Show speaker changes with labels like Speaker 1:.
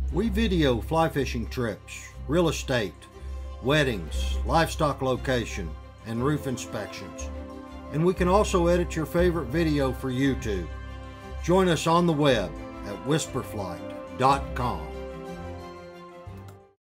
Speaker 1: We video fly fishing trips, real estate, weddings, livestock location, and roof inspections. And we can also edit your favorite video for YouTube. Join us on the web at whisperflyte.com.